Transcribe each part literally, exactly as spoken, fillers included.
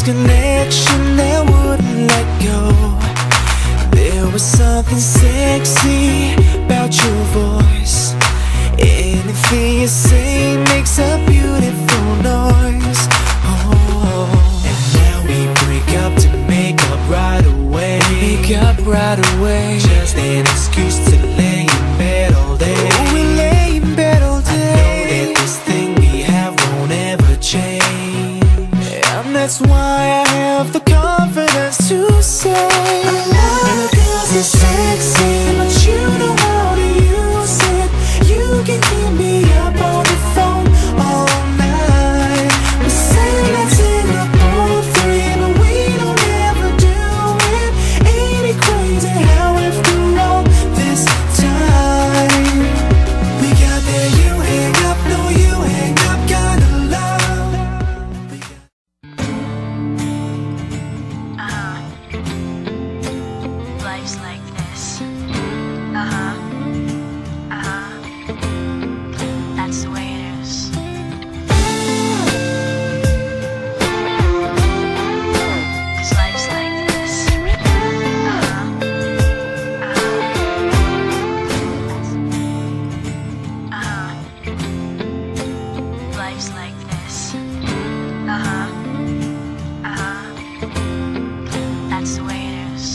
this connection that wouldn't let go. There was something sexy about your voice. Anything you say makes a beautiful noise. Oh, and now we break up to make up right away. Make up right away. Just an excuse to lay in bed all day. Oh, we lay in bed all day. I know that this thing we have won't ever change, and that's why I have the confidence to say I love it 'cause it's sexy, but you know how to use it. You can keep me up on the phone all night. We say let's end up all three, but we don't ever do it. Ain't it crazy how after all this time we got that you hang up, no you hang up kind of love. We got Uh-huh. Life's like this. Uh-huh. Uh-huh. That's the way it is. 'Cause life's like this. Uh-huh. Uh-huh. Uh-huh. Life's like this. Uh-huh. Uh-huh. That's the way it is.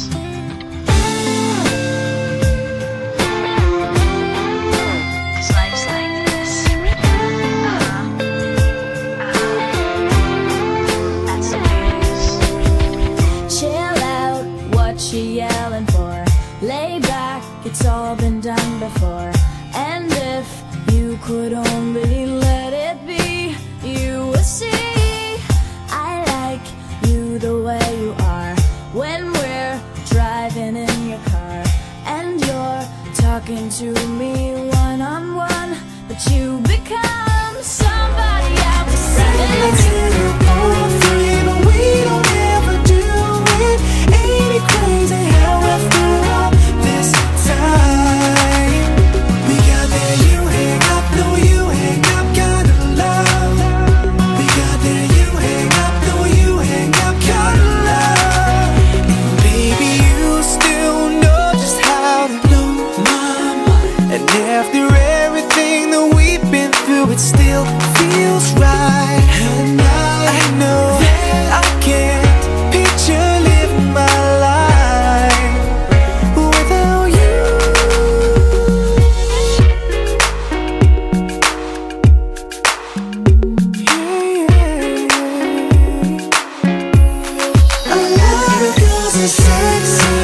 'Cause life's like this. Uh-huh. Uh-huh. That's the way it is. Chill out, what you yelling for? Lay back, it's all been done before. And if you could only let it be, you would see I like you the way you are. When we're driving in your car and you're talking to me one on one, but you become somebody else. let's end up all three, but we don't ever do it. Ain't it crazy how after all this time we got that you hang up, no you hang up kind of love. We got that you hang up, no you hang up kind of love. And baby you still know just how to blow my mind. And after everything that we've been through, it still feels right. And I know that I can't picture living my life without you. Yeah, yeah. I love it 'cause it's sexy,